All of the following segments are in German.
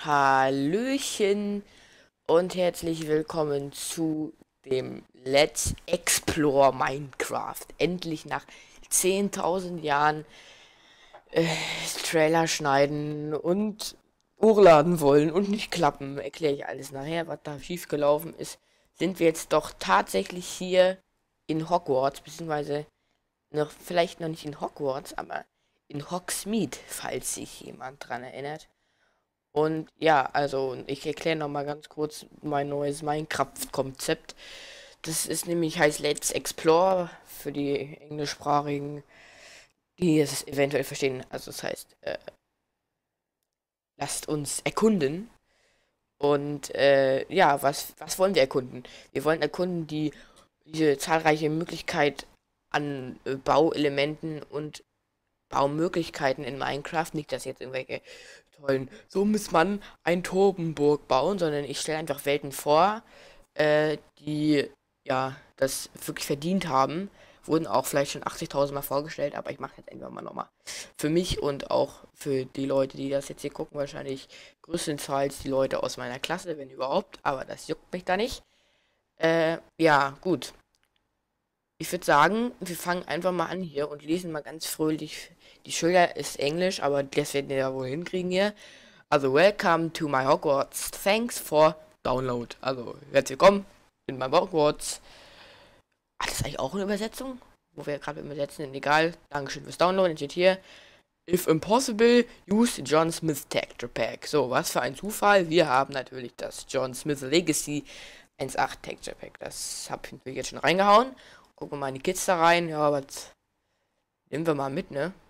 Hallöchen und herzlich willkommen zu dem Let's Explore Minecraft. Endlich nach 10.000 Jahren äh, Trailer schneiden und hochladen wollen und nicht klappen. Erkläre ich alles nachher, was da schief gelaufen ist. Sind wir jetzt doch tatsächlich hier in Hogwarts, beziehungsweise noch vielleicht noch nicht in Hogwarts, aber in Hogsmeade, falls sich jemand dran erinnert. Und ja, also ich erkläre noch mal ganz kurz mein neues Minecraft-Konzept. Das ist nämlich heißt Let's Explore für die englischsprachigen, die es eventuell verstehen. Also das heißt, lasst uns erkunden. Und ja, was wollen wir erkunden? Wir wollen erkunden diese zahlreiche Möglichkeit an Bauelementen und Baumöglichkeiten in Minecraft. Nicht, dass jetzt irgendwelche tollen, so muss man ein Turmburg bauen, sondern ich stelle einfach Welten vor, die ja das wirklich verdient haben. Wurden auch vielleicht schon 80.000 Mal vorgestellt, aber ich mache jetzt einfach mal nochmal. Für mich und auch für die Leute, die das jetzt hier gucken, wahrscheinlich größtenteils die Leute aus meiner Klasse, wenn überhaupt, aber das juckt mich da nicht. Ja, gut. Ich würde sagen, wir fangen einfach mal an hier und lesen mal ganz fröhlich. Die Schilder ist Englisch, aber das werden wir ja wohl hinkriegen hier. Also, welcome to my Hogwarts. Thanks for download. Also, herzlich willkommen in meinem Hogwarts. Hat das eigentlich auch eine Übersetzung? Wo wir gerade übersetzen, egal. Dankeschön fürs Downloaden. Steht hier. If impossible, use John Smith Texture Pack. So, was für ein Zufall. Wir haben natürlich das John Smith Legacy 1.8 Texture Pack. Das habe ich natürlich jetzt schon reingehauen. Gucken wir mal in die Kids da rein. Ja, was nehmen wir mal mit, ne?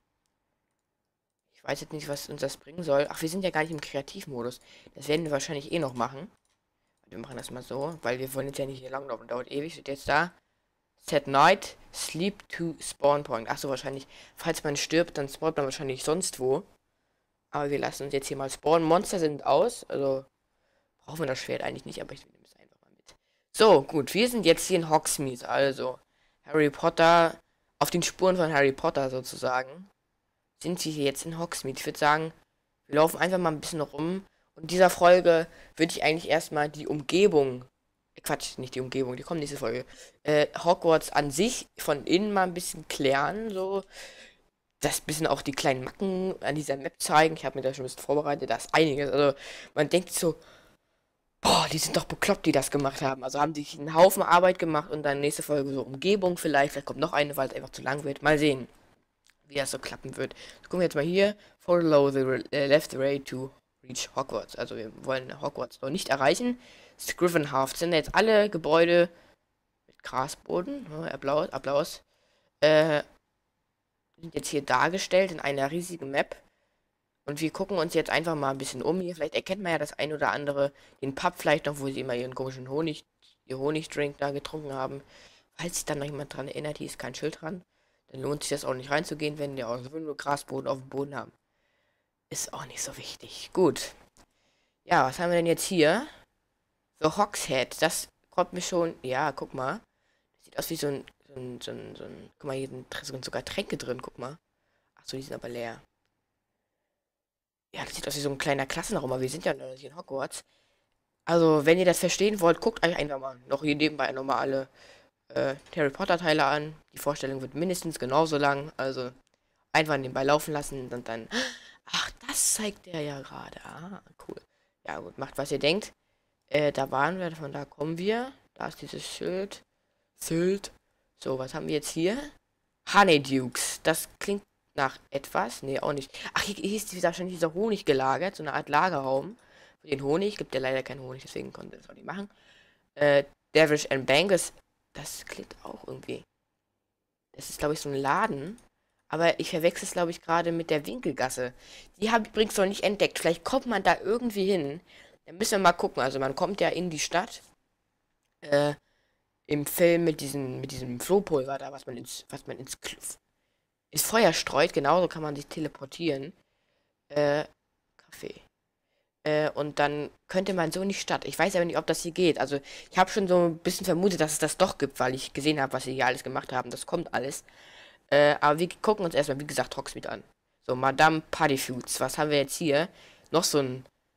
Ich weiß jetzt nicht, was uns das bringen soll. Ach, wir sind ja gar nicht im Kreativmodus. Das werden wir wahrscheinlich eh noch machen. Wir machen das mal so, weil wir wollen jetzt ja nicht hier langlaufen. Dauert ewig. Steht jetzt da. Set night, sleep to spawn point. Ach so, wahrscheinlich, falls man stirbt, dann spawnt man wahrscheinlich sonst wo. Aber wir lassen uns jetzt hier mal spawnen. Monster sind aus. Also brauchen wir das Schwert eigentlich nicht, aber ich nehme es einfach mal mit. So, gut. Wir sind jetzt hier in Hogsmeade. Also Harry Potter, auf den Spuren von Harry Potter sozusagen, sind wir hier jetzt in Hogsmeade. Ich würde sagen, wir laufen einfach mal ein bisschen rum. Und in dieser Folge würde ich eigentlich erstmal die Umgebung, Quatsch, nicht die Umgebung, die kommt nächste Folge, Hogwarts an sich von innen mal ein bisschen klären, so. Das bisschen auch die kleinen Macken an dieser Map zeigen. Ich habe mir da schon ein bisschen vorbereitet, da ist einiges. Also man denkt so, boah, die sind doch bekloppt, die das gemacht haben. Also haben sich einen Haufen Arbeit gemacht und dann nächste Folge so Umgebung vielleicht. Vielleicht kommt noch eine, weil es einfach zu lang wird. Mal sehen, wie das so klappen wird. So, gucken wir jetzt mal hier. Follow the left way to reach Hogwarts. Also wir wollen Hogwarts noch nicht erreichen. Scrivenhalf sind jetzt alle Gebäude mit Grasboden. Applaus, Applaus. Sind jetzt hier dargestellt in einer riesigen Map. Und wir gucken uns jetzt einfach mal ein bisschen um hier. Vielleicht erkennt man ja das ein oder andere, den Pub vielleicht noch, wo sie immer ihren komischen ihr Honigdrink da getrunken haben. Falls sich dann noch jemand dran erinnert, hier ist kein Schild dran. Dann lohnt sich das auch nicht reinzugehen, wenn die auch nur Grasboden auf dem Boden haben. Ist auch nicht so wichtig. Gut. Ja, was haben wir denn jetzt hier? So, Hogshead. Das kommt mir schon. Ja, guck mal. Das sieht aus wie guck mal, hier sind sogar Tränke drin, guck mal. Achso, die sind aber leer. Ja, das sieht aus wie so ein kleiner Klassenraum, aber wir sind ja noch nicht in Hogwarts. Also, wenn ihr das verstehen wollt, guckt euch einfach mal noch hier nebenbei normale Harry Potter Teile an. Die Vorstellung wird mindestens genauso lang. Also, einfach nebenbei laufen lassen und dann. Ach, das zeigt der ja gerade. Ah, cool. Ja, gut, macht was ihr denkt. Da waren wir, von da kommen wir. Da ist dieses Schild. Sylt. So, was haben wir jetzt hier? Honeydukes. Das klingt nach etwas. Nee, auch nicht. Ach, hier ist wahrscheinlich dieser Honig gelagert. So eine Art Lagerraum. Für den Honig. Gibt ja leider keinen Honig, deswegen konnte das auch nicht machen. Devilish and Bangus. Das klingt auch irgendwie. Das ist, glaube ich, so ein Laden. Aber ich verwechsel es, glaube ich, gerade mit der Winkelgasse. Die habe ich übrigens noch nicht entdeckt. Vielleicht kommt man da irgendwie hin. Dann müssen wir mal gucken. Also man kommt ja in die Stadt. Im Film mit diesem Flohpulver da, ins Feuer streut. Genauso kann man sich teleportieren. Kaffee. Und dann könnte man so in die Stadt. Ich weiß aber nicht, ob das hier geht. Also ich habe schon so ein bisschen vermutet, dass es das doch gibt, weil ich gesehen habe, was sie hier alles gemacht haben. Das kommt alles. Aber wir gucken uns erstmal, wie gesagt, Hogsmeade an. So, Madame Partyfoods. Was haben wir jetzt hier? Noch so ein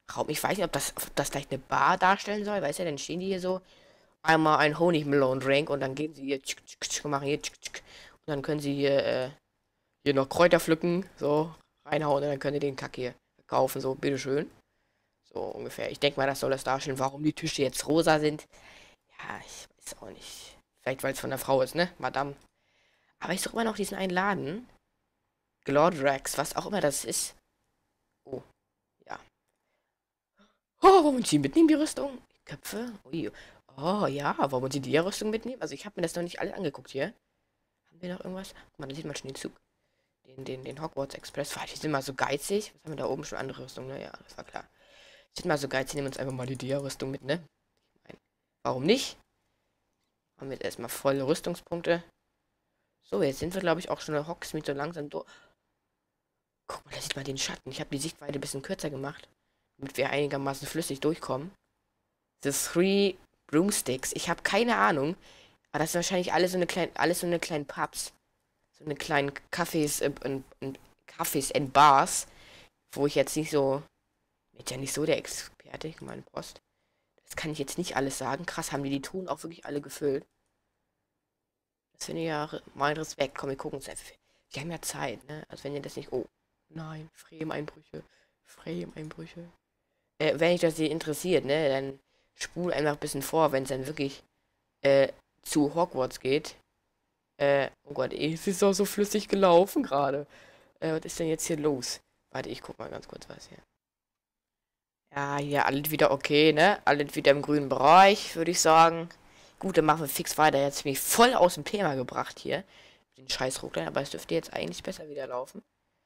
Raum. Ich weiß nicht, ob das gleich eine Bar darstellen soll, weißt du, dann stehen die hier so, einmal ein Honigmelon-Drink und dann gehen sie hier, machen hier, und dann können sie hier noch Kräuter pflücken, so, reinhauen und dann können sie den Kack hier kaufen, so, bitteschön. So ungefähr. Ich denke mal, das soll das darstellen, warum die Tische jetzt rosa sind. Ja, ich weiß auch nicht. Vielleicht, weil es von der Frau ist, ne? Madame. Aber ich suche immer noch diesen einen Laden. Glordrax, was auch immer das ist. Oh, ja. Oh, wollen Sie mitnehmen, die Rüstung? Köpfe? Ui. Oh, ja, wollen Sie die Rüstung mitnehmen? Also, ich habe mir das noch nicht alles angeguckt hier. Haben wir noch irgendwas? Guck mal, da sieht man schon den Zug. Den Hogwarts Express. Die sind mal so geizig. Was haben wir da oben schon? Andere Rüstung, ne? Ja, das war klar. Sind mal so geizig, nehmen uns einfach mal die Dia-Rüstung mit, ne? Ich mein, warum nicht? Haben wir jetzt erstmal volle Rüstungspunkte. So, jetzt sind wir, glaube ich, auch schon in Hogsmeade so langsam durch. Guck mal, da sieht man den Schatten. Ich habe die Sichtweite ein bisschen kürzer gemacht, damit wir einigermaßen flüssig durchkommen. The Three Broomsticks. Ich habe keine Ahnung. Aber das sind wahrscheinlich alles so eine kleinen Pubs. So eine kleinen Cafés und Cafés and Bars. Wo ich jetzt nicht so. Bin ja nicht so der Experte, ich meine Post. Das kann ich jetzt nicht alles sagen. Krass, haben die Truhen auch wirklich alle gefüllt. Das finde ich ja mein Respekt. Komm, wir gucken uns einfach. Wir haben ja Zeit, ne? Also wenn ihr das nicht. Oh. Nein, Frame-Einbrüche. Frame-Einbrüche. Wenn euch das hier interessiert, ne, dann spul einfach ein bisschen vor, wenn es dann wirklich zu Hogwarts geht. Oh Gott, es ist auch so flüssig gelaufen gerade. Was ist denn jetzt hier los? Warte, ich guck mal ganz kurz was hier. Ja, hier alles wieder okay, ne? Alles wieder im grünen Bereich, würde ich sagen. Gut, dann machen wir fix weiter. Jetzt bin ich voll aus dem Thema gebracht hier. Den scheiß Ruckler, aber es dürfte jetzt eigentlich besser wieder laufen.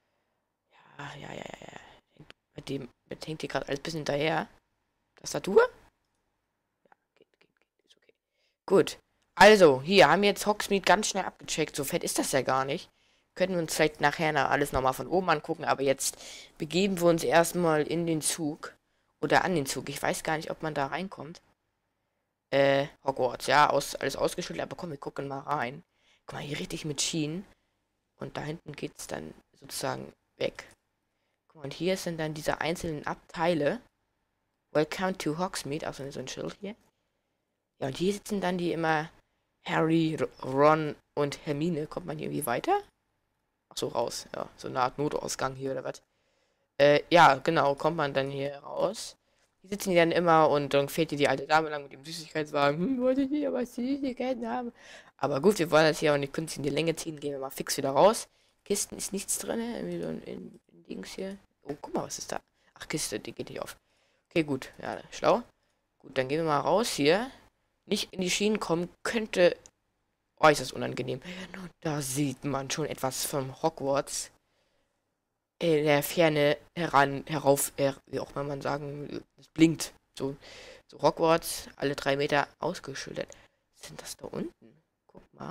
Ja. Mit hängt hier gerade alles ein bisschen hinterher. Tastatur? Ja, geht, ist okay. Gut. Also, hier haben wir jetzt Hogsmeade ganz schnell abgecheckt. So fett ist das ja gar nicht. Können wir uns vielleicht nachher alles nochmal von oben angucken, aber jetzt begeben wir uns erstmal in den Zug. Oder an den Zug. Ich weiß gar nicht, ob man da reinkommt. Hogwarts, ja, alles ausgeschüttet, aber komm, wir gucken mal rein. Guck mal, hier richtig mit Schienen. Und da hinten geht's dann sozusagen weg. Guck mal, und hier sind dann diese einzelnen Abteile. Welcome to Hogsmeade, also so ein Schild hier. Ja, und hier sitzen dann die immer Harry, Ron und Hermine. Kommt man hier irgendwie weiter? Ach so, raus. Ja, so eine Art Notausgang hier oder was. Ja, genau, kommt man dann hier raus. Hier sitzen die dann immer und dann fährt hier die alte Dame lang mit dem Süßigkeitswagen. Wollte ich hier was Süßigkeiten haben? Aber gut, wir wollen das hier auch nicht künstlich in die Länge ziehen. Gehen wir mal fix wieder raus. Kisten ist nichts drin. Irgendwie so in Dings hier. Oh, guck mal, was ist da? Ach, Kiste, die geht nicht auf. Okay, gut. Ja, schlau. Gut, dann gehen wir mal raus hier. Nicht in die Schienen kommen könnte äußerst unangenehm. Da sieht man schon etwas vom Hogwarts in der Ferne herauf, wie auch immer man sagen, es blinkt. So Hogwarts, alle 3 Meter ausgeschildert. Was sind das da unten? Guck mal.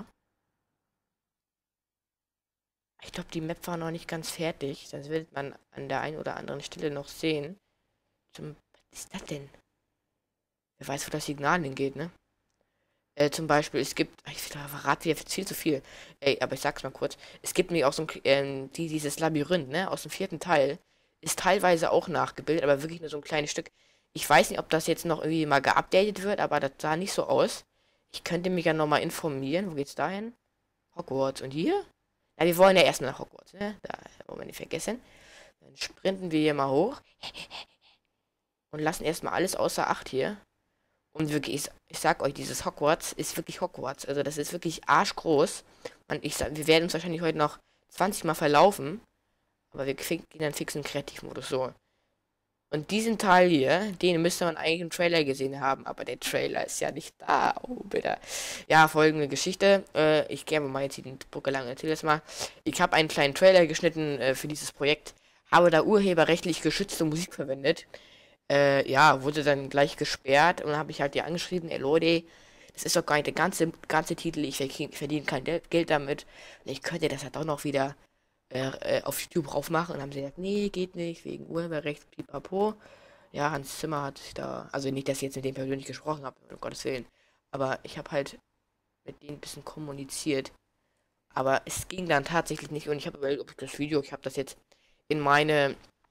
Ich glaube, die Map war noch nicht ganz fertig. Das wird man an der einen oder anderen Stelle noch sehen. Was ist das denn? Wer weiß, wo das Signal hingeht, ne? Zum Beispiel, es gibt, ich verrate jetzt viel zu viel. Ey, aber ich sag's mal kurz. Es gibt nämlich auch so dieses Labyrinth, ne, aus dem 4. Teil. Ist teilweise auch nachgebildet, aber wirklich nur so ein kleines Stück. Ich weiß nicht, ob das jetzt noch irgendwie mal geupdatet wird, aber das sah nicht so aus. Ich könnte mich ja nochmal informieren. Wo geht's dahin? Hogwarts. Und hier? Ja, wir wollen ja erstmal nach Hogwarts, ne? Da wollen wir nicht vergessen. Dann sprinten wir hier mal hoch. Und lassen erstmal alles außer Acht hier. Und wirklich, ich sag euch, dieses Hogwarts ist wirklich Hogwarts. Also das ist wirklich arschgroß. Und wir werden uns wahrscheinlich heute noch 20 Mal verlaufen. Aber wir gehen dann fix in Kreativmodus. So. Und diesen Teil hier, den müsste man eigentlich im Trailer gesehen haben. Aber der Trailer ist ja nicht da. Oh, bitte. Ja, folgende Geschichte. Ich gehe mal jetzt hier den Brücke lang, erzähle das mal. Ich habe einen kleinen Trailer geschnitten für dieses Projekt. Habe da urheberrechtlich geschützte Musik verwendet. Ja, wurde dann gleich gesperrt und dann habe ich halt die angeschrieben, ey Leute, das ist doch gar nicht der ganze Titel, ich verdiene kein Geld damit. Und ich könnte das halt auch noch wieder auf YouTube raufmachen und haben sie gesagt, nee, geht nicht, wegen Urheberrecht, pipapo. Ja, Hans Zimmer hat sich da, also nicht, dass ich jetzt mit dem persönlich gesprochen habe, um Gottes Willen, aber ich habe halt mit denen ein bisschen kommuniziert. Aber es ging dann tatsächlich nicht und ich habe überlegt, ob ich das Video, ich habe das jetzt in meine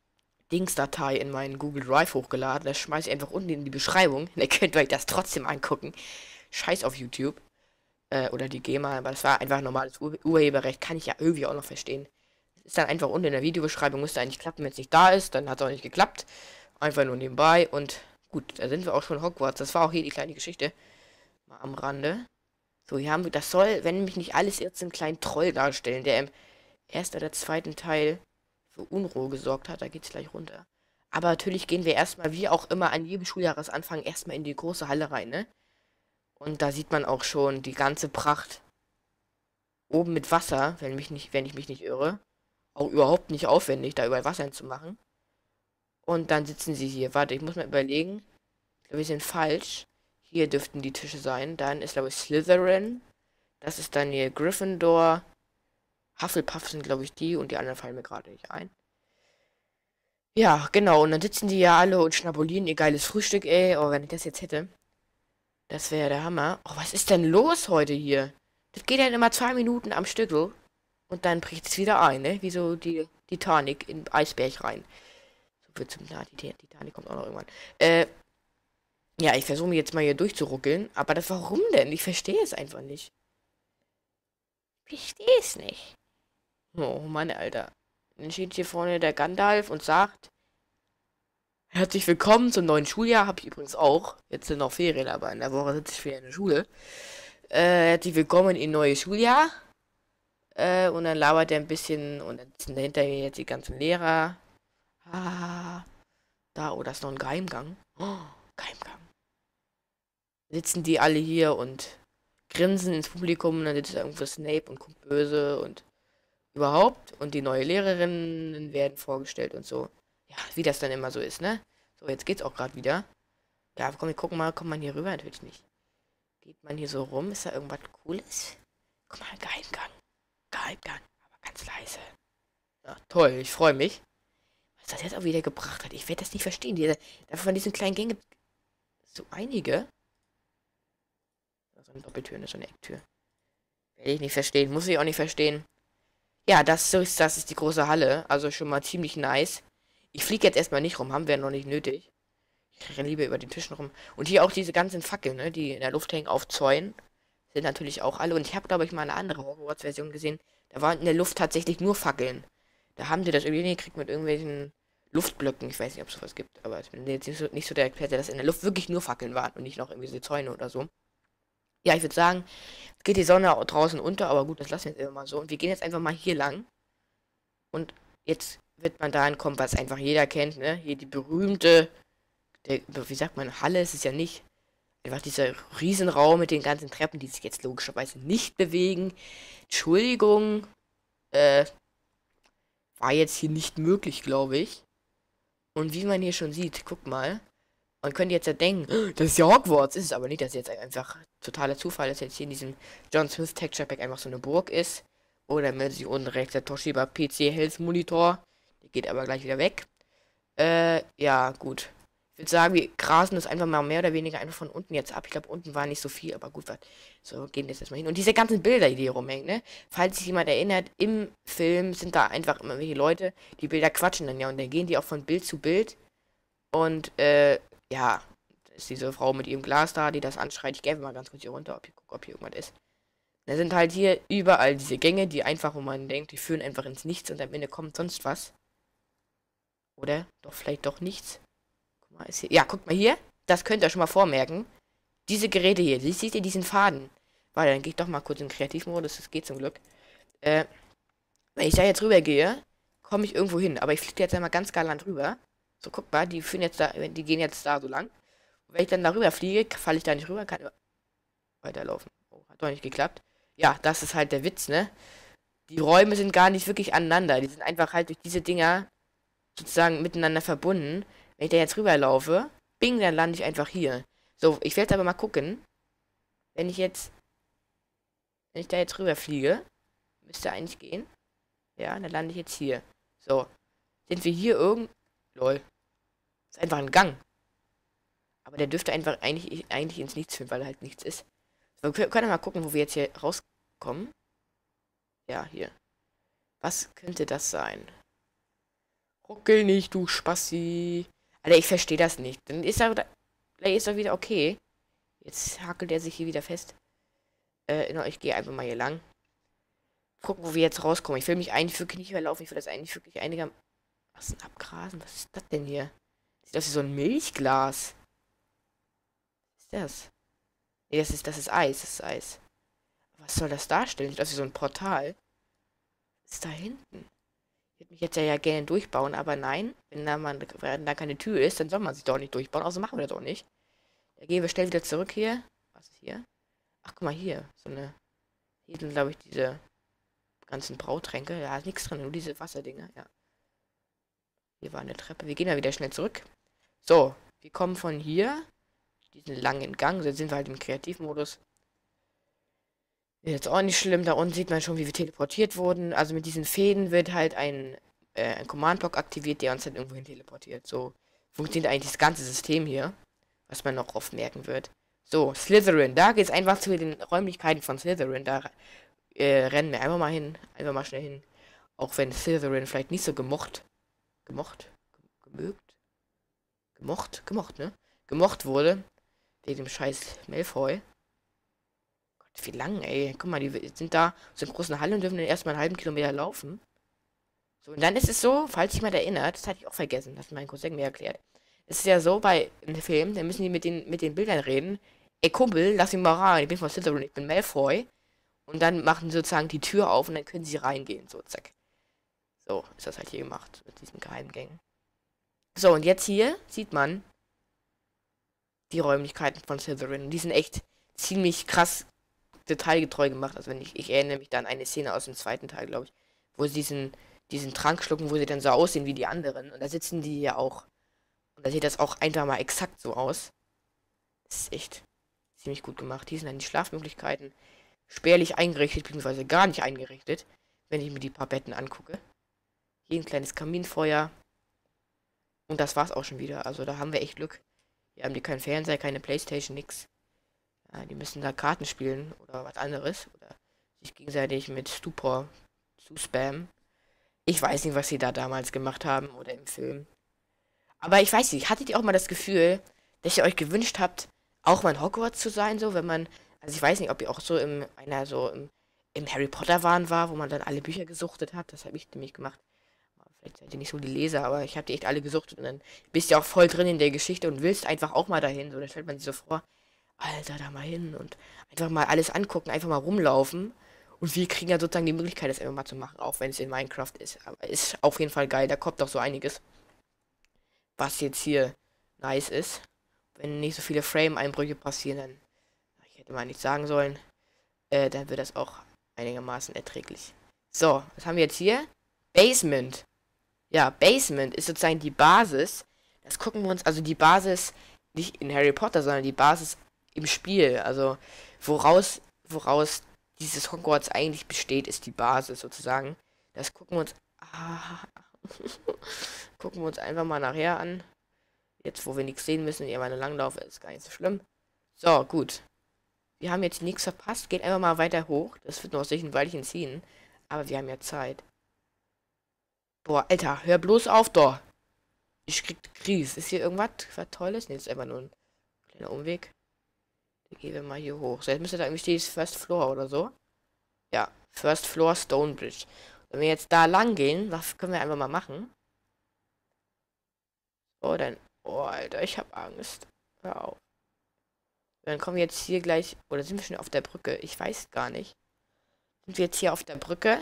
Dingsdatei in meinen Google Drive hochgeladen. Das schmeiße ich einfach unten in die Beschreibung. Dann könnt ihr euch das trotzdem angucken. Scheiß auf YouTube. Oder die GEMA, aber das war einfach normales Urheberrecht. Kann ich ja irgendwie auch noch verstehen. Ist dann einfach unten in der Videobeschreibung. Müsste eigentlich klappen, wenn es nicht da ist. Dann hat es auch nicht geklappt. Einfach nur nebenbei. Und gut, da sind wir auch schon Hogwarts. Das war auch hier die kleine Geschichte. Mal am Rande. So, hier haben wir, das soll, wenn mich nicht alles irrt, einen kleinen Troll darstellen, der im ersten oder zweiten Teil für Unruhe gesorgt hat. Da geht's gleich runter. Aber natürlich gehen wir erstmal, wie auch immer, an jedem Schuljahresanfang erstmal in die große Halle rein, ne? Und da sieht man auch schon die ganze Pracht. Oben mit Wasser, wenn ich mich nicht irre. Auch überhaupt nicht aufwendig, da überall Wasser hinzumachen. Und dann sitzen sie hier. Warte, ich muss mal überlegen. Ich glaube, wir sind falsch. Hier dürften die Tische sein. Dann ist, glaube ich, Slytherin. Das ist dann hier Gryffindor. Hufflepuff sind, glaube ich, die. Und die anderen fallen mir gerade nicht ein. Ja, genau. Und dann sitzen die ja alle und schnabulieren ihr geiles Frühstück, ey. Oh, wenn ich das jetzt hätte. Das wäre der Hammer. Oh, was ist denn los heute hier? Das geht ja immer 2 Minuten am Stück. Und dann bricht es wieder ein, ne? Wie so die Titanic in Eisberg rein. So wird zum die Titanic kommt auch noch irgendwann. Ja, ich versuche mich jetzt mal hier durchzuruckeln. Aber das warum denn? Ich verstehe es einfach nicht. Ich verstehe es nicht. Oh Mann, Alter. Dann steht hier vorne der Gandalf und sagt: Herzlich willkommen zum neuen Schuljahr. Hab ich übrigens auch. Jetzt sind noch Ferien, aber in der Woche sitze ich wieder in der Schule. Herzlich willkommen in neues Schuljahr. Und dann labert er ein bisschen und dann sind dahinter jetzt die ganzen Lehrer. Ah, da, oh, das ist noch ein Geheimgang. Oh, Geheimgang. Sitzen die alle hier und grinsen ins Publikum und dann sitzt da irgendwo Snape und guckt böse und überhaupt. Und die neue Lehrerinnen werden vorgestellt und so. Ja, wie das dann immer so ist, ne? So, jetzt geht's auch gerade wieder. Ja, komm, wir gucken mal, kommt man hier rüber? Natürlich nicht. Geht man hier so rum? Ist da irgendwas Cooles? Guck mal, Geheimgang. Geheimgang, aber ganz leise. Ja, toll, ich freue mich. Was das jetzt auch wieder gebracht hat. Ich werde das nicht verstehen. Von diesen kleinen Gängen so einige. So eine Doppeltür, so eine Ecktür. Werde ich nicht verstehen. Muss ich auch nicht verstehen. Ja, das ist die große Halle. Also schon mal ziemlich nice. Ich fliege jetzt erstmal nicht rum. Haben wir noch nicht nötig. Ich renne lieber über den Tischen rum. Und hier auch diese ganzen Fackeln, ne, die in der Luft hängen auf Zäunen. Sind natürlich auch alle. Und ich habe, glaube ich, mal eine andere Hogwarts-Version gesehen. Da waren in der Luft tatsächlich nur Fackeln. Da haben die das irgendwie gekriegt mit irgendwelchen Luftblöcken. Ich weiß nicht, ob es sowas gibt. Aber ich bin jetzt nicht so der Experte, dass in der Luft wirklich nur Fackeln waren und nicht noch irgendwie so Zäune oder so. Ja, ich würde sagen, jetzt geht die Sonne draußen unter. Aber gut, das lassen wir jetzt immer mal so. Und wir gehen jetzt einfach mal hier lang. Und jetzt wird man dahin kommen, was einfach jeder kennt, ne? Hier die berühmte, wie sagt man, Halle ist es ja nicht. Einfach dieser Riesenraum mit den ganzen Treppen, die sich jetzt logischerweise nicht bewegen. Entschuldigung, war jetzt hier nicht möglich, glaube ich. Und wie man hier schon sieht, guck mal. Man könnte jetzt ja denken, "Oh, das ist ja Hogwarts." Ist es aber nicht, dass jetzt einfach totaler Zufall, dass jetzt hier in diesem John Smith Texture Pack einfach so eine Burg ist. Oder wenn sich unten rechts der Toshiba PC Health Monitor. Der geht aber gleich wieder weg. Ja, gut. Ich würde sagen, wir grasen das einfach mal mehr oder weniger einfach von unten jetzt ab. Ich glaube, unten war nicht so viel, aber gut, was. So, gehen jetzt erstmal hin. Und diese ganzen Bilder, die hier rumhängen, ne? Falls sich jemand erinnert, im Film sind da einfach immer welche Leute, die Bilder quatschen dann ja. Und dann gehen die auch von Bild zu Bild. Und, ja, ist diese Frau mit ihrem Glas da, die das anschreit. Ich gehe mal ganz kurz hier runter, ob hier irgendwas ist. Da sind halt hier überall diese Gänge, die einfach, wo man denkt, die führen einfach ins Nichts und am Ende kommt sonst was. Oder? Doch, vielleicht doch nichts. Guck mal, ist hier. Ja, guckt mal hier. Das könnt ihr schon mal vormerken. Diese Geräte hier, seht ihr diesen Faden? Warte, dann gehe ich doch mal kurz in Kreativmodus, das geht zum Glück. Wenn ich da jetzt rüber gehe, komme ich irgendwo hin. Aber ich fliege jetzt einmal ganz galant rüber. So, guck mal, die führen jetzt da, die gehen jetzt da so lang. Und wenn ich dann darüber fliege, falle ich da nicht rüber, kann weiterlaufen. Oh, hat doch nicht geklappt. Ja, das ist halt der Witz, ne? Die Räume sind gar nicht wirklich aneinander. Die sind einfach halt durch diese Dinger sozusagen miteinander verbunden. Wenn ich da jetzt rüberlaufe, bing, dann lande ich einfach hier. So, ich werde aber mal gucken. Wenn ich da jetzt rüberfliege, müsste eigentlich gehen. Ja, dann lande ich jetzt hier. So, sind wir hier Lol. Ist einfach ein Gang. Aber der dürfte einfach eigentlich ins Nichts führen, weil er halt nichts ist. So, wir können mal gucken, wo wir jetzt hier rauskommen. Ja, hier. Was könnte das sein? Ruckel nicht, du Spassi. Alter, ich verstehe das nicht. Dann ist er, vielleicht ist er wieder okay. Jetzt hakelt er sich hier wieder fest. Ich gehe einfach mal hier lang. Gucken, wo wir jetzt rauskommen. Ich will mich eigentlich wirklich nicht mehr laufen. Ich will das eigentlich wirklich einiger... Was ist denn abgrasen? Was ist das denn hier? Sieht aus wie so ein Milchglas. Was ist das? Nee, das ist Eis. Das ist Eis. Was soll das darstellen? Sieht aus wie so ein Portal. Was ist da hinten? Ich würde mich jetzt ja gerne durchbauen, aber nein. Wenn da keine Tür ist, dann soll man sich doch nicht durchbauen. Also machen wir das auch nicht. Da gehen wir schnell wieder zurück hier. Was ist hier? Ach, guck mal hier. So eine... Hier sind, glaube ich, diese ganzen Brautränke. Ja, ist nichts drin. Nur diese Wasserdinger. Ja. Hier war eine Treppe. Wir gehen ja wieder schnell zurück. So, wir kommen von hier. Diesen langen Gang. Jetzt sind wir halt im Kreativmodus. Ist jetzt auch nicht schlimm. Da unten sieht man schon, wie wir teleportiert wurden. Also mit diesen Fäden wird halt ein Command-Block aktiviert, der uns dann irgendwohin teleportiert. So funktioniert eigentlich das ganze System hier. Was man noch oft merken wird. So, Slytherin. Da geht es einfach zu den Räumlichkeiten von Slytherin. Da rennen wir einfach mal hin. Einfach mal schnell hin. Auch wenn Slytherin vielleicht nicht so gemocht, gemögt, gemocht, ne? Gemocht wurde. Wegen dem scheiß Malfoy. Gott, wie lang, ey. Guck mal, die sind da aus der großen Halle und dürfen dann erstmal einen halben Kilometer laufen. So, und dann ist es so, falls sich jemand erinnert, das hatte ich auch vergessen, das hat mein Cousin mir erklärt. Es ist ja so, bei im Film, dann müssen die mit den Bildern reden. Ey, Kumpel, lass mich mal rein. Ich bin von Slytherin, ich bin Malfoy. Und dann machen sie sozusagen die Tür auf und dann können sie reingehen. So, zack. So, ist das halt hier gemacht. Mit diesen Geheimgängen. So, und jetzt hier sieht man die Räumlichkeiten von Slytherin. Und die sind echt ziemlich krass detailgetreu gemacht. Also wenn ich erinnere mich da an eine Szene aus dem zweiten Teil, glaube ich, wo sie diesen Trank schlucken, wo sie dann so aussehen wie die anderen. Und da sitzen die ja auch. Und da sieht das auch einfach mal exakt so aus. Das ist echt ziemlich gut gemacht. Hier sind dann die Schlafmöglichkeiten spärlich eingerichtet, beziehungsweise gar nicht eingerichtet, wenn ich mir die paar Betten angucke. Hier ein kleines Kaminfeuer. Und das war's auch schon wieder. Also da haben wir echt Glück. Hier haben die keinen Fernseher, keine Playstation, nix. Ja, die müssen da Karten spielen oder was anderes. Oder sich gegenseitig mit Stupor zu spammen. Ich weiß nicht, was sie da damals gemacht haben oder im Film. Aber ich weiß nicht, hattet ihr auch mal das Gefühl, dass ihr euch gewünscht habt, auch mal in Hogwarts zu sein, so, wenn man, also ich weiß nicht, ob ihr auch so im Harry Potter Wahn war, wo man dann alle Bücher gesuchtet hat, das habe ich nämlich gemacht. Vielleicht seid ihr nicht so die Leser, aber ich habe die echt alle gesuchtet und dann bist du ja auch voll drin in der Geschichte und willst einfach auch mal dahin, so, da stellt man sich so vor, Alter, da mal hin und einfach mal alles angucken, einfach mal rumlaufen. Und wir kriegen ja sozusagen die Möglichkeit, das einfach mal zu machen, auch wenn es in Minecraft ist. Aber ist auf jeden Fall geil, da kommt doch so einiges, was jetzt hier nice ist. Wenn nicht so viele Frame-Einbrüche passieren, dann, ich hätte mal nichts sagen sollen, dann wird das auch einigermaßen erträglich. So, was haben wir jetzt hier? Basement. Ja, Basement ist sozusagen die Basis. Das gucken wir uns, also die Basis nicht in Harry Potter, sondern die Basis im Spiel. Also woraus dieses Hogwarts eigentlich besteht, ist die Basis sozusagen. Das gucken wir uns, gucken wir uns einfach mal nachher an. Jetzt, wo wir nichts sehen müssen, ihr meine Langlaufe ist gar nicht so schlimm. So, gut. Wir haben jetzt nichts verpasst. Geht einfach mal weiter hoch. Das wird noch sich ein Weilchen ziehen. Aber wir haben ja Zeit. Boah, Alter, hör bloß auf, doch. Ich krieg Krise. Ist hier irgendwas was Tolles? Ne, ist einfach nur ein kleiner Umweg. Dann gehen wir mal hier hoch. So, jetzt müsste da irgendwie stehen First Floor oder so. Ja, First Floor Stonebridge. Wenn wir jetzt da lang gehen, was können wir einfach mal machen? So, dann. Oh, Alter, ich hab Angst. Hör auf. Dann kommen wir jetzt hier gleich. Oder sind wir schon auf der Brücke? Ich weiß gar nicht. Sind wir jetzt hier auf der Brücke?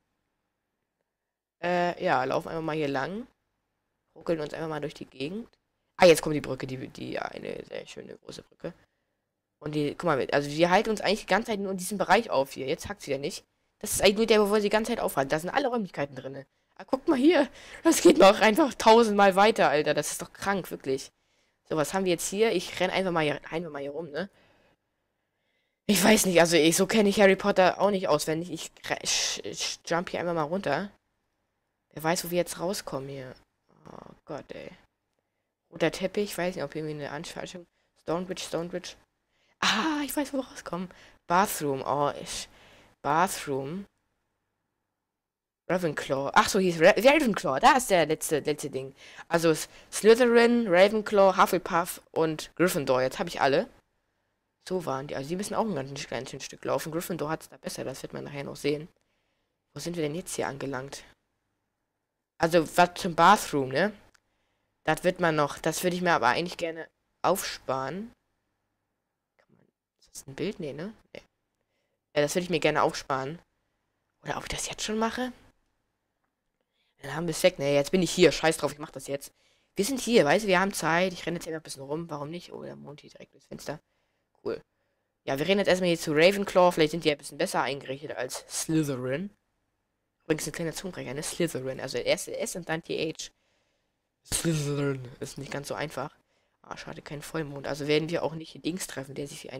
Ja, laufen einfach mal hier lang. Ruckeln uns einfach mal durch die Gegend. Ah, jetzt kommt die Brücke, ja, eine sehr schöne große Brücke. Und die, guck mal, also wir halten uns eigentlich die ganze Zeit nur in diesem Bereich auf hier. Jetzt hackt sie ja nicht. Das ist eigentlich nur der, wo wir sie die ganze Zeit aufhalten. Da sind alle Räumlichkeiten drin. Ah, guck mal hier. Das geht noch einfach tausendmal weiter, Alter. Das ist doch krank, wirklich. So, was haben wir jetzt hier? Ich renn einfach mal hier rum, ne? Ich weiß nicht, also so kenne ich Harry Potter auch nicht auswendig. Ich jump hier einfach mal runter. Wer weiß, wo wir jetzt rauskommen hier. Oh Gott, ey. Roter Teppich, ich weiß nicht, ob hier irgendwie eine Anschaltung. Stonebridge. Ah, ich weiß, wo wir rauskommen. Bathroom, Bathroom. Ravenclaw. Ach so, hieß Ravenclaw. Da ist der letzte Ding. Also Slytherin, Ravenclaw, Hufflepuff und Gryffindor. Jetzt habe ich alle. So waren die. Also die müssen auch ein ganz kleines Stück laufen. Gryffindor hat es da besser. Das wird man nachher noch sehen. Wo sind wir denn jetzt hier angelangt? Also was zum Bathroom, ne? Das wird man noch. Das würde ich mir aber eigentlich gerne aufsparen. Ist das ein Bild? Nee, ne? Nee. Das würde ich mir gerne aufsparen. Oder ob ich das jetzt schon mache? Dann haben wir es weg. Ne, jetzt bin ich hier. Scheiß drauf, ich mach das jetzt. Wir sind hier, weißt du, wir haben Zeit. Ich renne jetzt hier noch ein bisschen rum. Warum nicht? Oh, der Mond hier direkt durchs Fenster. Cool. Ja, wir reden jetzt erstmal hier zu Ravenclaw. Vielleicht sind die ein bisschen besser eingerichtet als Slytherin. Übrigens ein kleiner Zungenbrecher, ne? Slytherin. Also erst S und dann TH. Slytherin. Ist nicht ganz so einfach. Ah, schade, kein Vollmond. Also werden wir auch nicht in Dings treffen, der sich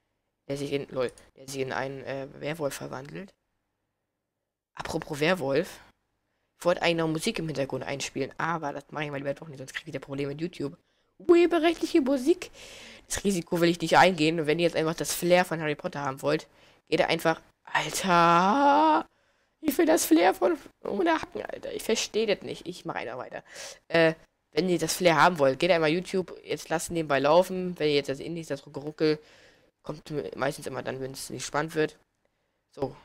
in einen Werwolf verwandelt. Apropos Werwolf. Ich wollte eigentlich noch Musik im Hintergrund einspielen, aber das mache ich mal lieber doch nicht, sonst kriege ich wieder Probleme mit YouTube. Urheberrechtliche Musik. Das Risiko will ich nicht eingehen. Und wenn ihr jetzt einfach das Flair von Harry Potter haben wollt, geht ihr einfach. Alter! Ich will das Flair von ohne Hacken, Alter. Ich verstehe das nicht. Ich mache einer weiter. Wenn ihr das Flair haben wollt, geht einmal YouTube, jetzt lasst nebenbei laufen. Wenn ihr jetzt das Indies, das Ruckel, kommt meistens immer dann, wenn es nicht spannend wird. So.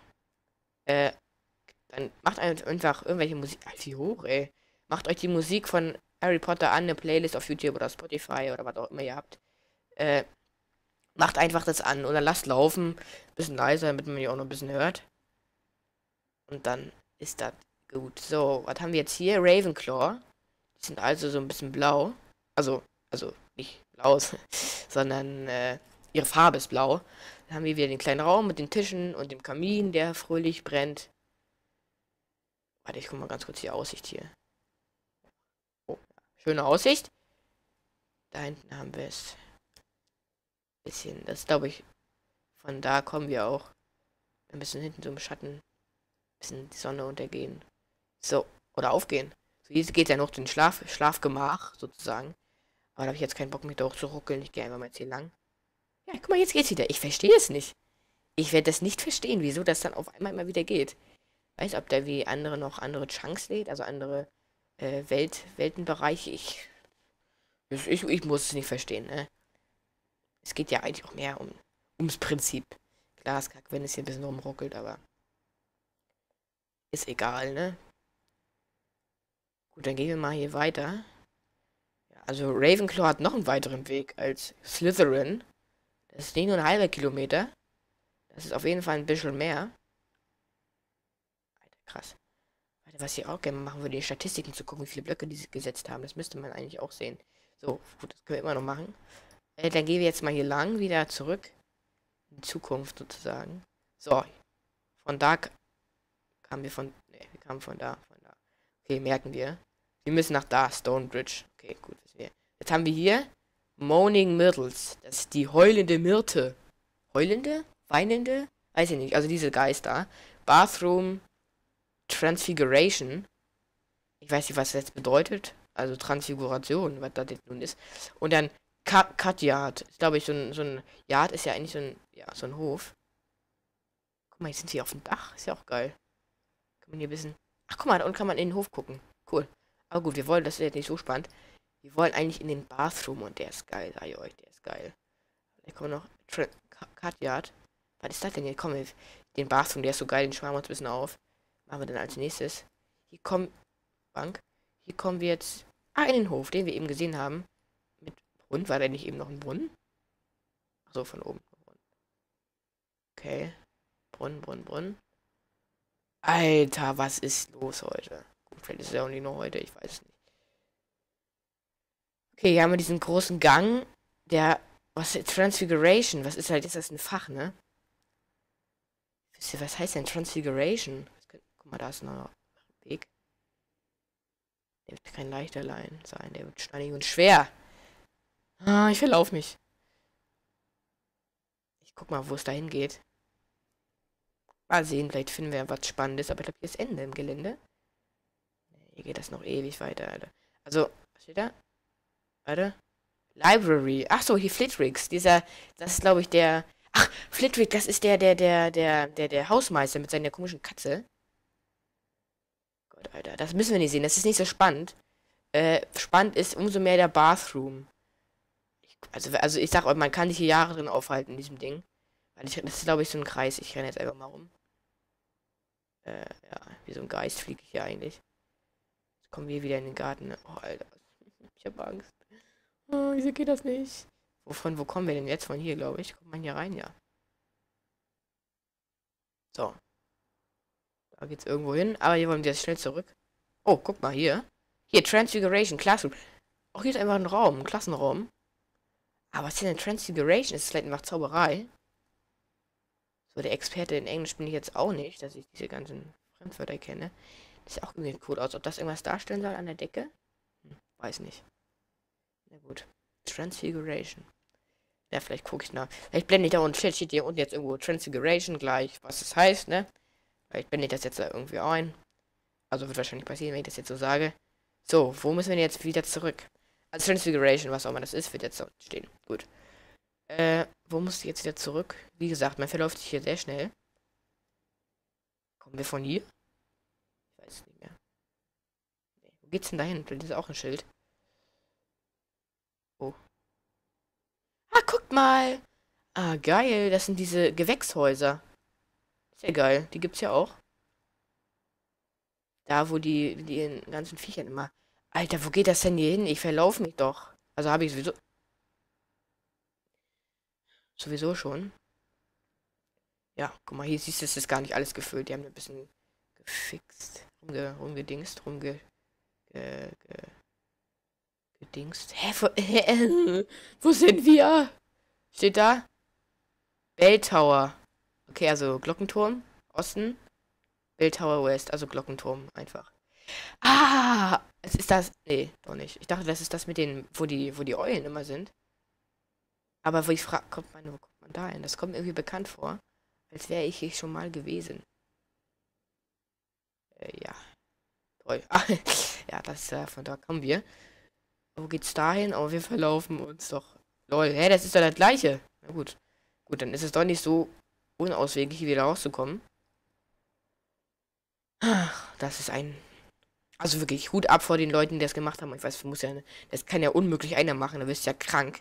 Dann macht einfach irgendwelche Musik. Alter, wie hoch, ey. Macht euch die Musik von Harry Potter an, eine Playlist auf YouTube oder Spotify oder was auch immer ihr habt. Macht einfach das an oder lasst laufen. Bisschen leiser, damit man die auch noch ein bisschen hört. Und dann ist das gut. So, was haben wir jetzt hier? Ravenclaw. Die sind also so ein bisschen blau. Also nicht blau, sondern ihre Farbe ist blau. Dann haben wir wieder den kleinen Raum mit den Tischen und dem Kamin, der fröhlich brennt. Warte, ich guck mal ganz kurz die Aussicht hier. Oh, schöne Aussicht. Da hinten haben wir es. Bisschen, das glaube ich, von da kommen wir auch. Ein bisschen hinten so im Schatten. Ein bisschen die Sonne untergehen. So, oder aufgehen. So, hier geht ja noch den Schlafgemach, sozusagen. Aber da habe ich jetzt keinen Bock mehr hoch zu ruckeln. Ich gehe einfach mal jetzt hier lang. Ja, guck mal, jetzt geht's wieder. Ich verstehe es nicht. Ich werde das nicht verstehen, wieso das dann auf einmal immer wieder geht. Weiß, ob da wie andere noch andere Chunks lädt, also andere Weltenbereiche. Ich muss es nicht verstehen, ne? Es geht ja eigentlich auch mehr ums Prinzip. Klar, ist kacke, wenn es hier ein bisschen rumruckelt, aber ist egal, ne? Gut, dann gehen wir mal hier weiter. Ja, also Ravenclaw hat noch einen weiteren Weg als Slytherin. Das ist nicht nur ein halber Kilometer. Das ist auf jeden Fall ein bisschen mehr. Alter, krass. Alter, was ich auch gerne machen würde, die Statistiken zu gucken, wie viele Blöcke die gesetzt haben. Das müsste man eigentlich auch sehen. So, gut, das können wir immer noch machen. Dann gehen wir jetzt mal hier lang, wieder zurück. In die Zukunft sozusagen. So. Von da kamen wir von. Ne, wir kamen von da. Okay, merken wir. Wir müssen nach da, Stonebridge. Okay, gut, wissen wir. Jetzt haben wir hier Moaning Myrtles. Das ist die heulende Myrte. Heulende? Weinende? Weiß ich nicht. Also diese Geister. Bathroom Transfiguration. Ich weiß nicht, was das jetzt bedeutet. Also Transfiguration, was das jetzt nun ist. Und dann Cut Yard. Ist, glaube ich, so ein Yard ist ja eigentlich so ein Hof. Guck mal, jetzt sind sie auf dem Dach. Ist ja auch geil. Kann man hier ein bisschen. Ach, guck mal, da unten kann man in den Hof gucken. Cool. Aber gut, wir wollen, das ist jetzt nicht so spannend. Wir wollen eigentlich in den Bathroom und der ist geil, sag ich euch, der ist geil. Da kommen noch Cut Yard. Was ist das denn hier? Komm, den Bathroom, der ist so geil, den sparen wir uns ein bisschen auf. Machen wir dann als nächstes. Hier kommen. Bank. Hier kommen wir jetzt. Ah, in den Hof, den wir eben gesehen haben. Mit Brunnen. War da nicht eben noch ein Brunnen? Achso, von oben. Okay. Brunnen. Alter, was ist los heute? Gut, vielleicht ist es ja auch nicht nur heute, ich weiß es nicht. Okay, hier haben wir diesen großen Gang. Der. Was ist Transfiguration? Was ist halt, ist das ein Fach, ne? Wisst ihr, was heißt denn Transfiguration? Guck mal, da ist noch ein Weg. Der wird kein leichter Lein sein, der wird steinig und schwer. Ah, ich verlauf mich. Ich guck mal, wo es dahin geht. Mal sehen, vielleicht finden wir was Spannendes, aber ich glaube, hier ist Ende im Gelände. Hier geht das noch ewig weiter, Alter. Also, was steht da? Warte. Library. Ach so, hier Flitwick. Das ist, glaube ich, der. Ach, Flitwick, das ist der Hausmeister mit seiner komischen Katze. Gott, Alter, das müssen wir nicht sehen. Das ist nicht so spannend. Spannend ist umso mehr der Bathroom. Also ich sag euch, man kann sich hier Jahre drin aufhalten in diesem Ding. Das ist, glaube ich, so ein Kreis. Ich renne jetzt einfach mal rum. Ja, wie so ein Geist fliege ich hier eigentlich. Jetzt kommen wir wieder in den Garten. Ne? Oh, Alter. Ich habe Angst. Oh, wieso geht das nicht? Wo kommen wir denn jetzt? Von hier, glaube ich. Kommt man hier rein? Ja. So. Da geht's irgendwo hin. Aber hier wollen wir jetzt schnell zurück. Oh, guck mal hier. Hier, Transfiguration, Classroom. Auch hier ist einfach ein Raum, ein Klassenraum. Aber was ist denn eine Transfiguration? Ist es vielleicht einfach Zauberei? So, der Experte in Englisch bin ich jetzt auch nicht, dass ich diese ganzen Fremdwörter kenne. Das sieht auch irgendwie cool aus. Ob das irgendwas darstellen soll an der Decke? Weiß nicht. Na gut. Transfiguration. Ja, vielleicht gucke ich nach. Vielleicht blende ich da unten, steht hier unten jetzt irgendwo Transfiguration gleich, was das heißt, ne? Vielleicht blende ich das jetzt da irgendwie ein. Also wird wahrscheinlich passieren, wenn ich das jetzt so sage. So, wo müssen wir denn jetzt wieder zurück? Also Transfiguration, was auch immer das ist, wird jetzt so stehen. Gut. Wo muss ich jetzt wieder zurück? Wie gesagt, man verläuft sich hier sehr schnell. Kommen wir von hier? Ich weiß es nicht mehr. Nee, wo geht's denn dahin? Das ist auch ein Schild. Oh. Ah, guckt mal! Ah, geil. Das sind diese Gewächshäuser. Ist ja geil. Die gibt's ja auch. Da, wo die ganzen Viechern immer. Alter, wo geht das denn hier hin? Ich verlaufe mich doch. Also habe ich sowieso schon. Ja, guck mal, hier siehst du, es ist gar nicht alles gefüllt. Die haben ein bisschen gefixt. Rumgedingst, gedingst. Hä, wo sind wir? Steht da? Bell Tower. Okay, also Glockenturm, Osten. Bell Tower West, also Glockenturm, einfach. Ah! Es ist das. Nee, doch nicht. Ich dachte, das ist das mit den, wo die Eulen immer sind. Aber wo ich frage, wo kommt man da hin? Das kommt mir irgendwie bekannt vor. Als wäre ich hier schon mal gewesen. Ja. Toll. Ah, ja, von da kommen wir. Wo geht's dahin? Oh, wir verlaufen uns doch. Lol, hä, das ist doch das gleiche. Na gut. Gut, dann ist es doch nicht so unausweglich, hier wieder rauszukommen. Das ist also wirklich, Hut ab vor den Leuten, die das gemacht haben. Ich weiß, das kann ja unmöglich einer machen, da wirst du ja krank.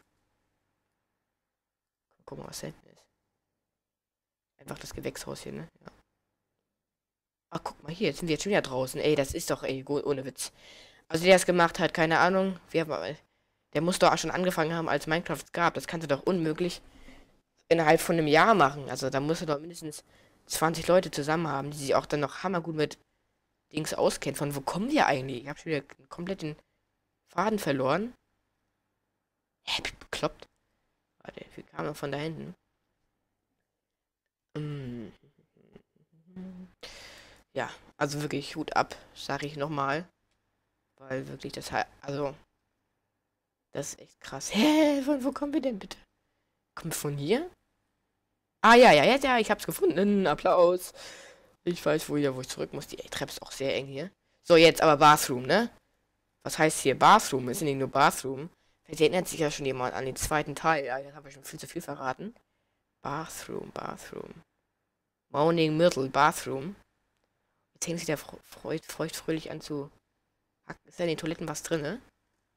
Guck mal, was da hinten ist. Einfach das Gewächshaus hier, ne? Ja. Ach, guck mal hier, jetzt sind wir jetzt schon wieder draußen. Ey, das ist doch, ey, ohne Witz. Also der das gemacht hat, keine Ahnung. Der muss doch auch schon angefangen haben, als Minecraft es gab. Das kannst du doch unmöglich innerhalb von einem Jahr machen. Also da musst du doch mindestens 20 Leute zusammen haben, die sich auch dann noch hammergut mit Dings auskennen. Von wo kommen die eigentlich? Ich habe schon wieder komplett den Faden verloren. Hä, bekloppt. Warte, wir kamen von da hinten. Mm. Ja, also wirklich Hut ab, sage ich nochmal. Weil wirklich also, das ist echt krass. Hä, von wo kommen wir denn bitte? Kommt von hier? Ah, ja, ich hab's gefunden. Applaus. Ich weiß, wo ich zurück muss. Die Treppe ist auch sehr eng hier. So, jetzt aber Bathroom, ne? Was heißt hier Bathroom? Ist nicht nur Bathroom. Vielleicht erinnert sich ja schon jemand an den zweiten Teil. Ja, jetzt habe ich schon viel zu viel verraten. Bathroom. Morning Myrtle, Bathroom. Jetzt hängt sich der feuchtfröhlich an zu hacken. Ist da in den Toiletten was drin, ne?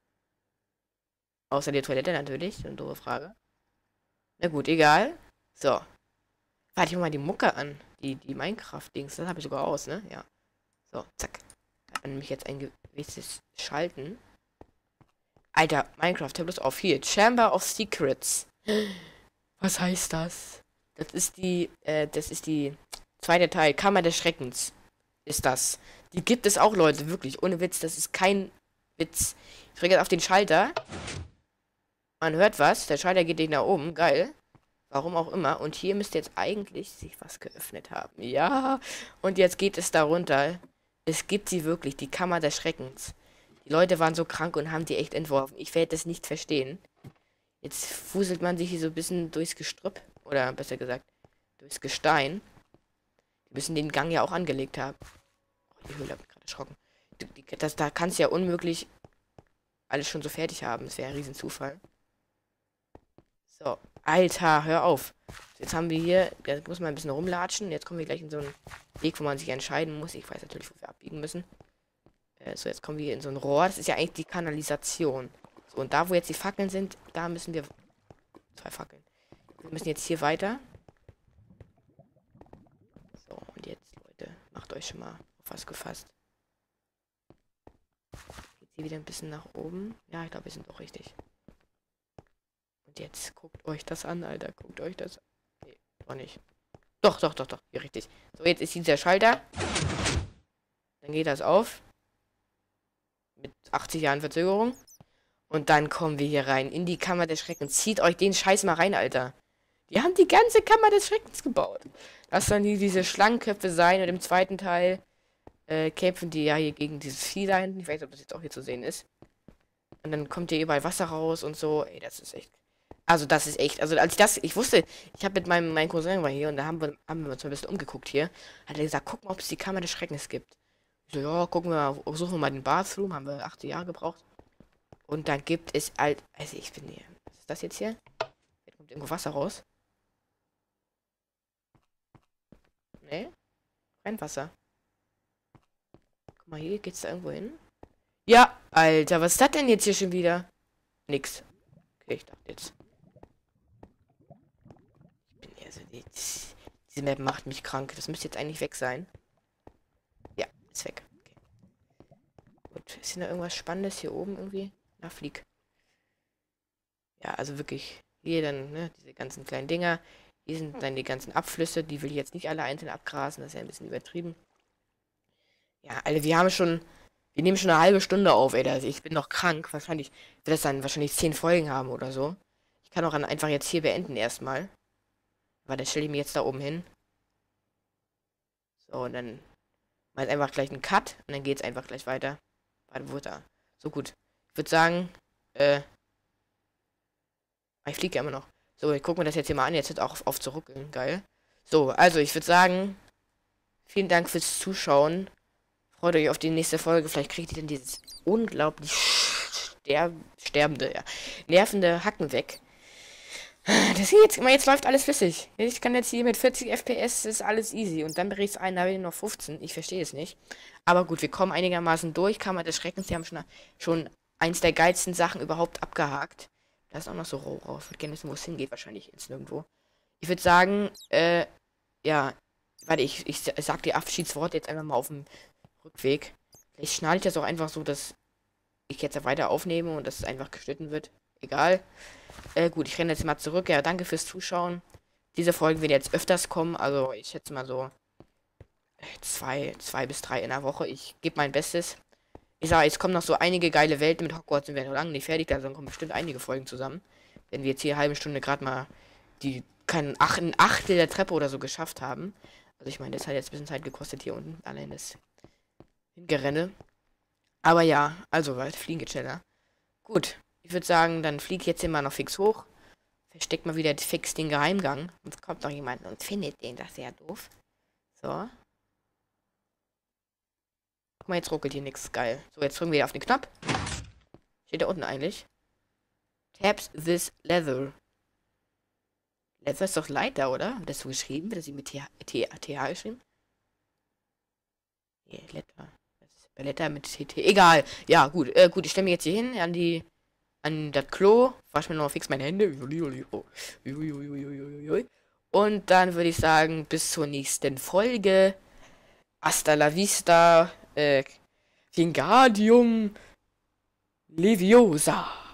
Außer der Toilette natürlich. Eine doofe Frage. Na gut, egal. So. Warte ich mal die Mucke an. Die Minecraft-Dings. Das habe ich sogar aus, ne? Ja. So, zack. Hat man nämlich jetzt ein gewisses Schalten. Alter, Minecraft, hör bloß auf. Hier, Chamber of Secrets. Was heißt das? Das ist die zweite Teil. Kammer des Schreckens. Ist das. Die gibt es auch, Leute. Wirklich. Ohne Witz. Das ist kein Witz. Ich drücke jetzt auf den Schalter. Man hört was. Der Schalter geht nicht nach oben. Geil. Warum auch immer. Und hier müsste jetzt eigentlich sich was geöffnet haben. Ja. Und jetzt geht es darunter. Es gibt sie wirklich. Die Kammer des Schreckens. Die Leute waren so krank und haben die echt entworfen. Ich werde das nicht verstehen. Jetzt fuselt man sich hier so ein bisschen durchs Gestrüpp. Oder besser gesagt, durchs Gestein. Die müssen den Gang ja auch angelegt haben. Oh, die Höhle hat mich gerade erschrocken. Da kannst du ja unmöglich alles schon so fertig haben. Das wäre ein Riesenzufall. So, Alter, hör auf. Jetzt haben wir hier, da muss man ein bisschen rumlatschen. Jetzt kommen wir gleich in so einen Weg, wo man sich entscheiden muss. Ich weiß natürlich, wo wir abbiegen müssen. So, jetzt kommen wir in so ein Rohr. Das ist ja eigentlich die Kanalisation. So, und da, wo jetzt die Fackeln sind, da müssen wir... 2 Fackeln. Wir müssen jetzt hier weiter. So, und jetzt, Leute, macht euch schon mal auf was gefasst. Jetzt hier wieder ein bisschen nach oben. Ja, ich glaube, wir sind doch richtig. Und jetzt guckt euch das an, Alter. Guckt euch das an. Nee, doch nicht. Doch. Hier richtig. So, jetzt ist dieser Schalter. Dann geht das auf. Mit 80 Jahren Verzögerung. Und dann kommen wir hier rein. In die Kammer des Schreckens. Zieht euch den Scheiß mal rein, Alter. Die haben die ganze Kammer des Schreckens gebaut. Das sollen diese Schlangenköpfe sein. Und im zweiten Teil kämpfen die ja hier gegen dieses Vieh da hinten. Ich weiß nicht, ob das jetzt auch hier zu sehen ist. Und dann kommt hier überall Wasser raus und so. Ey, das ist echt... Also das ist echt... Also als ich wusste... Ich habe mit meinem Cousin war hier und da haben wir uns mal ein bisschen umgeguckt hier. Hat er gesagt, guck mal, ob es die Kammer des Schreckens gibt. Ich so, ja, gucken wir mal, suchen wir mal den Bathroom. Haben wir 8 Jahre gebraucht. Und dann gibt es halt... Also ich bin hier... Was ist das jetzt hier? Hier kommt irgendwo Wasser raus. Ne? Kein Wasser. Guck mal, hier geht's da irgendwo hin. Ja, Alter, was ist das denn jetzt hier schon wieder? Nix. Okay, ich dachte jetzt. Ich bin hier so... Diese Map macht mich krank. Das müsste jetzt eigentlich weg sein. Ja, ist weg. Okay. Gut, ist hier noch irgendwas Spannendes hier oben irgendwie? Na, flieg. Ja, also wirklich. Hier dann, ne, diese ganzen kleinen Dinger. Hier sind dann die ganzen Abflüsse. Die will ich jetzt nicht alle einzeln abgrasen. Das ist ja ein bisschen übertrieben. Ja, Alter, wir nehmen schon eine halbe Stunde auf, ey. Also ich bin noch krank. Wahrscheinlich wird das dann wahrscheinlich 10 Folgen haben oder so. Ich kann auch einfach jetzt hier beenden erstmal. Weil dann stelle ich mich jetzt da oben hin. So, und dann mal einfach gleich einen Cut. Und dann geht's einfach gleich weiter. Warte, wo ist er? So, gut. Ich würde sagen, ich fliege ja immer noch. So, ich gucke mir das jetzt hier mal an. Jetzt wird auch auf zurückgehen. Geil. So, also ich würde sagen, vielen Dank fürs Zuschauen. Freut euch auf die nächste Folge. Vielleicht kriegt ihr dann dieses unglaublich sterbende, ja, nervende Hacken weg. Das hier jetzt läuft alles flüssig. Ich kann jetzt hier mit 40 FPS, ist alles easy. Und dann bricht es ein, da habe ich noch 15. Ich verstehe es nicht. Aber gut, wir kommen einigermaßen durch. Kammer des Schreckens, die haben schon eins der geilsten Sachen überhaupt abgehakt. Da ist auch noch so Rohr raus. Ich würde gerne wissen, wo es hingeht. Wahrscheinlich jetzt nirgendwo. Ich würde sagen, ja, warte, ich sag die Abschiedsworte jetzt einfach mal auf dem Rückweg. Vielleicht schneide ich das auch einfach so, dass ich jetzt weiter aufnehme und dass es einfach geschnitten wird. Egal. Gut, ich renne jetzt mal zurück. Ja, danke fürs Zuschauen. Diese Folgen werden jetzt öfters kommen. Also, ich schätze mal so 2 bis 3 in der Woche. Ich gebe mein Bestes. Ich sage, jetzt kommen noch so einige geile Welten mit Hogwarts und wir werden noch lange nicht fertig. Da kommen bestimmt einige Folgen zusammen. Wenn wir jetzt hier eine halbe Stunde gerade mal ein Achtel der Treppe oder so geschafft haben. Also, ich meine, das hat jetzt ein bisschen Zeit gekostet hier unten. Allein das Hingerenne. Aber ja, also, weil fliegen geht schneller. Gut. Ich würde sagen, dann fliege ich jetzt hier mal noch fix hoch. Versteckt mal wieder fix den Geheimgang. Sonst kommt noch jemand und findet den. Das ist ja doof. So. Guck mal, jetzt ruckelt hier nichts. Geil. So, jetzt drücken wir wieder auf den Knopf. Steht da unten eigentlich. Taps this leather. Leather ist doch Leiter, oder? Wird das so geschrieben? Wird das mit TH geschrieben? Nee, Letter. Letter mit TT. Egal. Ja, gut. Gut, ich stelle mich jetzt hier hin an das Klo, wasch mir noch fix meine Hände. Und dann würde ich sagen, bis zur nächsten Folge. Hasta la vista. Wingardium Leviosa.